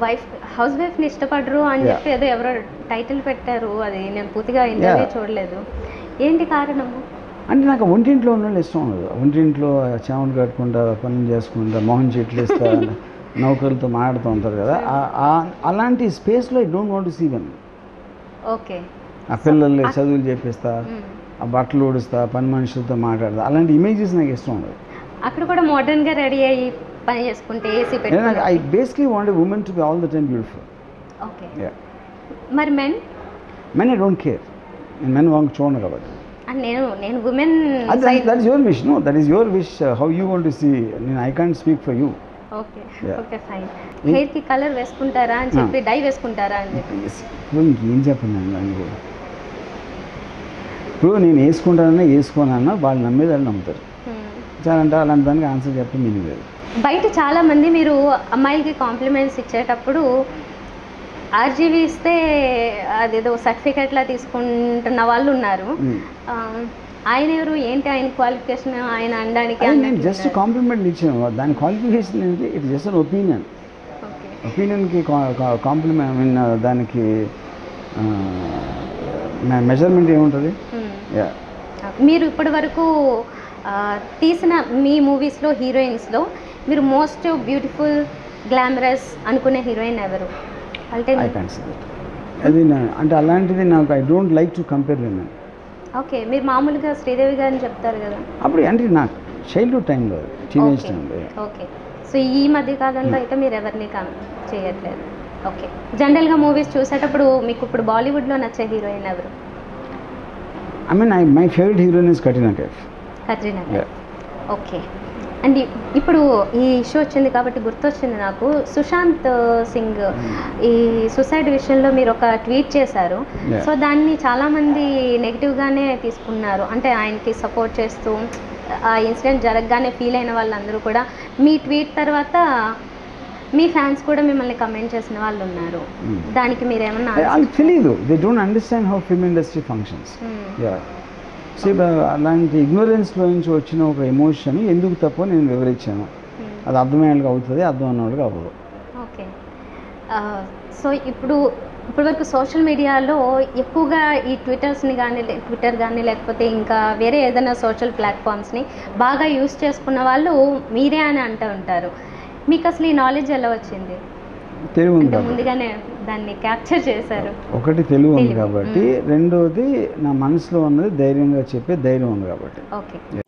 Wife house వైఫ్ని ఇష్టపడరు అని చెప్పి ఏదో ఎవరో టైటిల్ పెట్టారు, అది నేను పూర్తిగా ఇంటర్వ్యూ చూడలేదు. ఏంటి కారణము? అంటే నాకు ఒంటింట్లో ఉన్న వాళ్ళు ఇష్టం ఉండదు. ఒంటింట్లో చెమట కట్టుకుంటా పనులు చేసుకుంటా మొహం చెట్లు ఇస్తా నౌకర్లతో మాట్లాడుతూ ఉంటారు కదా, అలాంటి స్పేస్లో I don't want to see them. Okay. ఆ పిల్లల్ని చదువులు చెప్పిస్తా, ఆ బట్టలు ఊడిస్తా, పని మనుషులతో మాట్లాడతా, అలాంటి ఇమేజెస్ నాకు ఇష్టం ఉండదు. అక్కడ కూడా మోడర్న్గా రెడీ అయ్యి పని చేసుకుంటే ఏసీ పెట్టి I basically want a women to be all the time beautiful. Okay. మరి మెన్ ఐ డోంట్ కేర్. నేను మెన్ వాంగ్ చూడను కాబట్టి. నేను women that is your wish. No, that is your wish. How you want to see. I can't speak for you. Okay. Okay, fine. హెయిర్కి colour వేసుకుంటారా అని చెప్పి, డై వేసుకుంటారా అని చెప్పి. ఇప్పుడు ఇంకేం చెప్పండి దాన్ని కూడా. ఇప్పుడు నేను వేసుకోనన్నా వాళ్ళు నమ్మేది వాళ్ళు నమ్ముతారు. చాలంటే అలాంటి దానికి ఆన్సర్ చెప్పడం మీది లేదు. బయట చాలామంది మీరు అమ్మాయిలకి కాంప్లిమెంట్స్ ఇచ్చేటప్పుడు ఆర్జీవీ ఇస్తే అదేదో సర్టిఫికెట్లా తీసుకుంటున్న వాళ్ళు ఉన్నారు. ఆయన ఎవరు, ఏంటి ఆయన క్వాలిఫికేషన్, ఆయన అనడానికి? నేను జస్ట్ కాంప్లిమెంట్ ఇచ్చాను. దాని క్వాలిఫికేషన్ ఏంటి? It just an opinion. ఒపీనియన్కి కాంప్లిమెంట్, ఐ మీన్ దానికి మెజర్మెంట్ ఏముంటుంది? మీరు ఇప్పటి వరకు తీసిన మీ మూవీస్లో హీరోయిన్స్లో మీరు మోస్ట్ బ్యూటిఫుల్ గ్లామరస్ అనుకునే హీరోయిన్ ఎవరు? అంటే అది అంటే అలాంటిది నాకు I don't like to compare women. Okay. మీరు మామూలుగా శ్రీదేవి గారిని చెప్తారు కదా. అప్పుడు అంటే నాకు చైల్డ్హుడ్ టైంలో, టీనేజ్ టైంలో. ఓకే. సో ఈ మధ్య కాలంలో అయితే మీరు ఎవరిని చేయట్లేదు. ఓకే. జనరల్గా మూవీస్ చూసేటప్పుడు మీకు ఇప్పుడు బాలీవుడ్లో నచ్చే హీరోయిన్ ఎవరు? I mean my favourite heroine is Katrina Kaif. Katrina Kaif. Okay. And ఇప్పుడు ఈ ఇష్యూ వచ్చింది కాబట్టి గుర్తొచ్చింది నాకు, సుశాంత్ సింగ్ ఈ సూసైడ్ విషయంలో మీరు ఒక ట్వీట్ చేశారు. సో దాన్ని చాలామంది నెగిటివ్గానే తీసుకున్నారు. అంటే ఆయనకి సపోర్ట్ చేస్తూ ఆ ఇన్సిడెంట్ జరగగానే ఫీల్ అయిన వాళ్ళందరూ కూడా మీ ట్వీట్ తర్వాత మీ ఫ్యాన్స్ కూడా మిమ్మల్ని కమెంట్ చేసిన వాళ్ళు ఉన్నారు. దానికి మీరేమన్నా? తెలీదు. They don't understand how film industry functions. So అలాంటి ఇగ్నోరెన్స్లో నుంచి వచ్చిన ఒక ఎమోషన్ ఎందుకు తప్పో నేను వివరించాను. అది అర్థమయ్యేళ్ళకి అవుతుంది, అర్థం అన్నవాళ్ళకి అవ్వదు. ఓకే. సో ఇప్పటివరకు సోషల్ మీడియాలో ఎక్కువగా ఈ ట్విట్టర్ కానీ లేకపోతే ఇంకా వేరే ఏదైనా సోషల్ ప్లాట్ఫామ్స్ని బాగా యూస్ చేసుకున్న వాళ్ళు మీరే అని అంటూ ఉంటారు. మీకు అసలు ఈ నాలెడ్జ్ ఎలా వచ్చింది? తెలుగు ఉంది, ముందుగానే దాన్ని క్యాప్చర్ చేశారు. ఒకటి తెలుగు ఉంది కాబట్టి, రెండోది నా మనసులో ఉన్నది ధైర్యంగా చెప్పే ధైర్యం ఉంది కాబట్టి. ఓకే.